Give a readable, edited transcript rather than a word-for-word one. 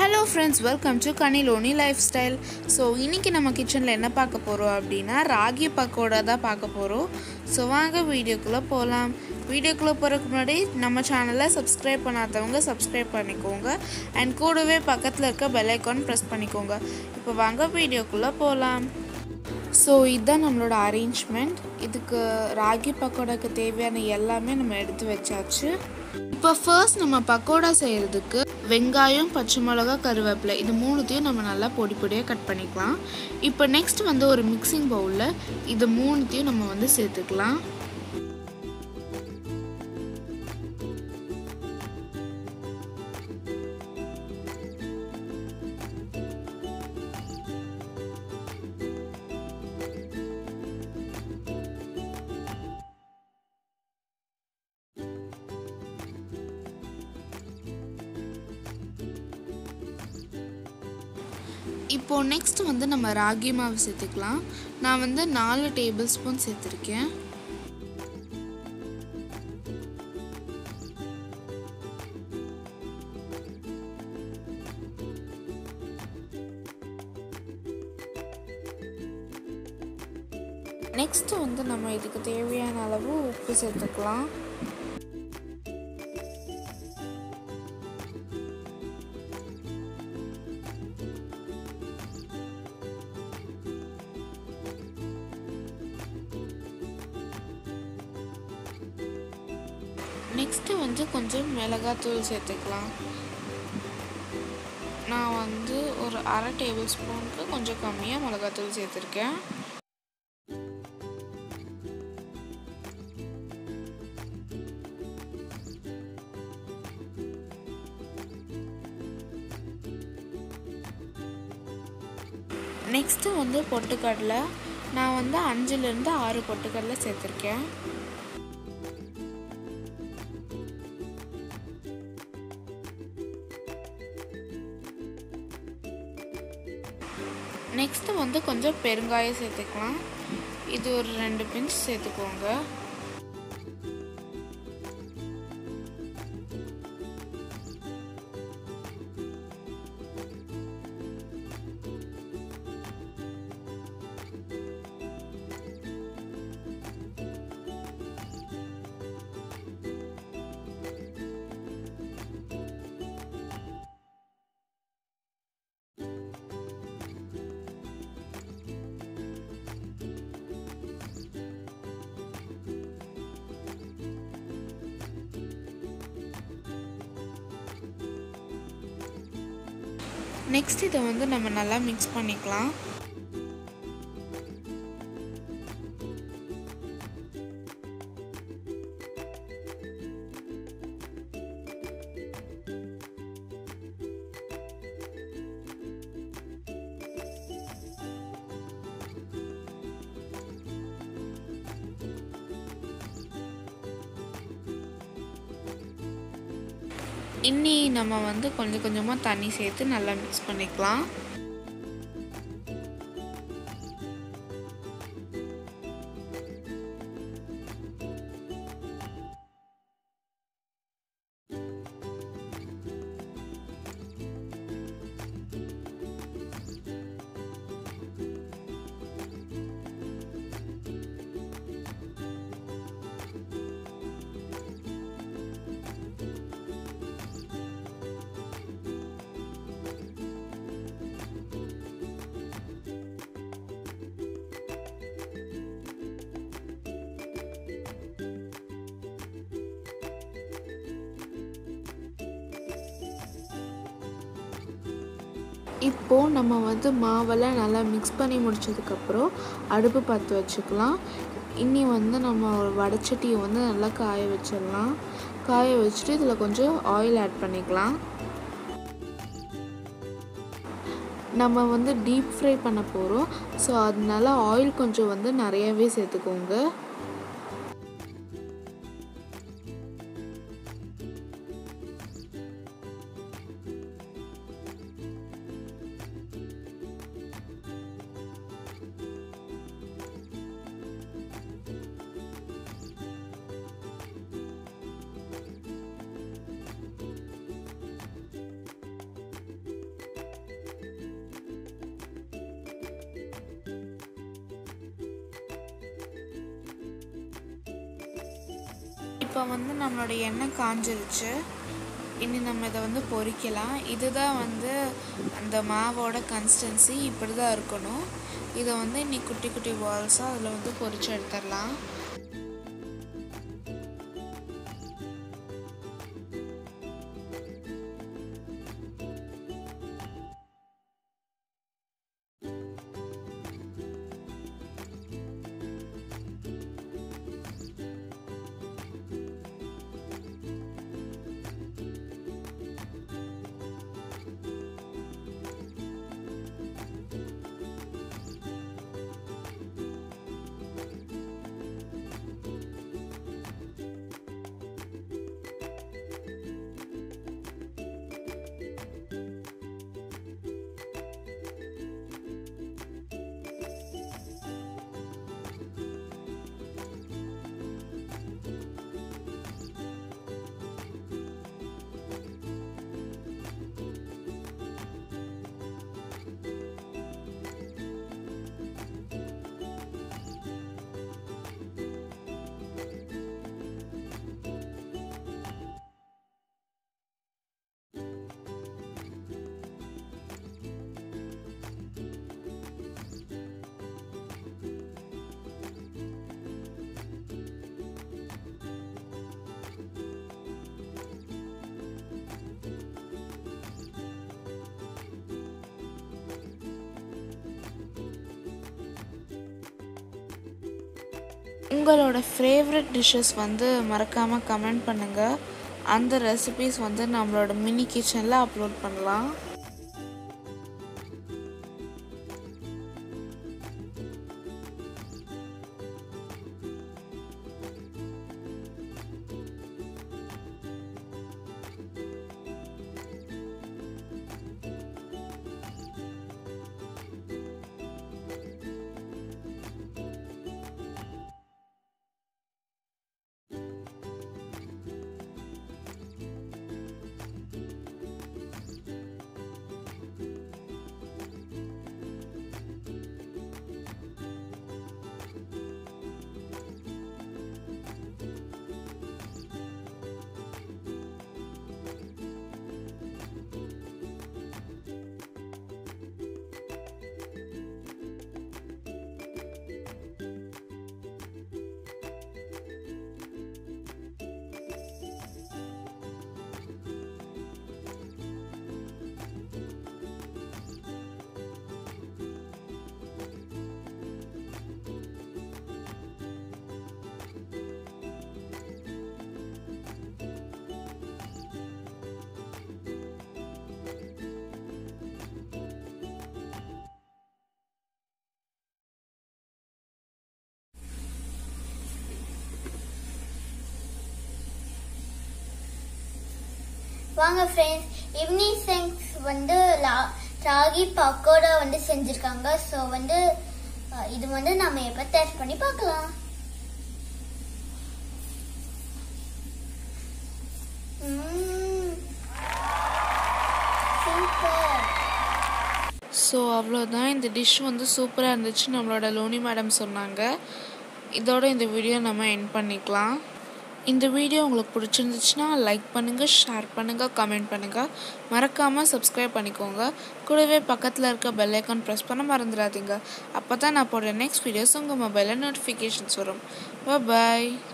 Hello friends, welcome to Kani loni lifestyle. So இன்னைக்கு நம்ம கிச்சன்ல என்ன பார்க்க போறோம் அப்படினா ராகி பக்கோடா தான் பார்க்க போறோம். So வாங்க வீடியோக்குள்ள போலாம். வீடியோக்குள்ள போறதுக்கு முன்னாடி நம்ம சேனலை சப்ஸ்கிரைப் பண்ணாதவங்க சப்ஸ்கிரைப் பண்ணிக்கோங்க and கூடவே பக்கத்துல இருக்க பெல் ஐகான் பிரஸ் பண்ணிக்கோங்க. இப்போ வாங்க வீடியோக்குள்ள போலாம். So இதுதான் நம்மளோட அரேஞ்ச்மெண்ட். இதுக்கு ராகி பக்கோடாக்கு தேவையான எல்லாமே நம்ம எடுத்து வச்சாச்சு. இப்போ ஃபர்ஸ்ட் நம்ம பக்கோடா செய்யறதுக்கு வெங்காயம், பச்சை மிளகாய், கருவேப்பிலை இது மூணுத்தையும் நம்ம நல்லா பொடி பொடியாக கட் பண்ணிக்கலாம். இப்போ நெக்ஸ்ட் ஒரு மிக்சிங் பவுலில் இது மூணுத்தையும் நம்ம சேர்த்துக்கலாம். இப்போ நெக்ஸ்ட் நம்ம ராகி மாவு சேர்த்துக்கலாம். நான் 4 டேபிள் ஸ்பூன் சேர்த்துருக்கேன். நெக்ஸ்ட் நம்ம இதுக்கு தேவையான அளவு உப்பு சேர்த்துக்கலாம். நெக்ஸ்ட் கொஞ்சம் மிளகாத்தூள் சேர்த்துக்கலாம். நான் ஒரு அரை டேபிள் ஸ்பூனுக்கு கொஞ்சம் கம்மியாக மிளகாத்தூள் சேர்த்துருக்கேன். நெக்ஸ்ட் பொட்டுக்கடலை நான் 5லேருந்து 6 பொட்டுக்கடலை சேர்த்துருக்கேன். நெக்ஸ்ட் கொஞ்சம் பெருங்காயம் சேர்த்துக்கலாம். இது ஒரு 2 பிஞ்ச் சேர்த்துக்கோங்க. நெக்ஸ்ட் இதை நம்ம நல்லா மிக்ஸ் பண்ணிக்கலாம். இன்னி நம்ம கொஞ்சம் கொஞ்சமாக தண்ணி சேர்த்து நல்லா மிக்ஸ் பண்ணிக்கலாம். இப்போ நம்ம மாவெல்லாம் நல்லா மிக்ஸ் பண்ணி முடிச்சதுக்கப்புறம் அடுப்பு பற்ற வச்சுக்கலாம். இனி நம்ம ஒரு வடைச்சட்டியை நல்லா காய வச்சிடலாம். காய வச்சுட்டு இதில் கொஞ்சம் ஆயில் ஆட் பண்ணிக்கலாம். நம்ம டீப் ஃப்ரை பண்ண போகிறோம். ஸோ அதனால ஆயில் கொஞ்சம் நிறையவே சேர்த்துக்கோங்க. இப்போ வந்து நம்மளோட எண்ணெய் காஞ்சிருச்சு. இனி நம்ம இதை வந்து பொரிக்கலாம். இதுதான் வந்து அந்த மாவோட கன்சிஸ்டன்சி, இப்படி தான் இருக்கணும். இதை வந்து இன்னைக்கு குட்டி குட்டி பால்ஸாக அதில் வந்து பொரிச்சு எடுத்துடலாம். உங்களோட ஃபேவரட் டிஷ்ஷஸ் வந்து மறக்காமல் கமெண்ட் பண்ணுங்கள். அந்த ரெசிபீஸ் வந்து நம்மளோட மினி கிச்சனில் அப்லோட் பண்ணலாம். வாங்க ஃப்ரெண்ட்ஸ், ஈவினிங் ஸ்நாக்ஸ் வந்து ராகி பக்கோடா வந்து செஞ்சிருக்காங்க. ஸோ வந்து இது வந்து நம்ம எப்போ டேஸ்ட் பண்ணி பார்க்கலாம். சூப்பர். ஸோ அவ்வளோதான், இந்த டிஷ் வந்து சூப்பராக இருந்துச்சு, நம்மளோட லோனி மேடம் சொன்னாங்க. இதோட இந்த வீடியோ நம்ம எண்ட் பண்ணிக்கலாம். இந்த வீடியோ உங்களுக்கு பிடிச்சிருந்துச்சுன்னா லைக் பண்ணுங்கள், ஷேர் பண்ணுங்கள், கமெண்ட் பண்ணுங்கள். மறக்காமல் சப்ஸ்கிரைப் பண்ணிக்கோங்க. கூடவே பக்கத்தில் இருக்க பெல் ஐக்கான் ப்ரெஸ் பண்ண மறந்துடாதீங்க. அப்போ தான் நான் போடுற நெக்ஸ்ட் வீடியோஸ் உங்கள் மொபைலில் நோட்டிஃபிகேஷன்ஸ் வரும். பாய்.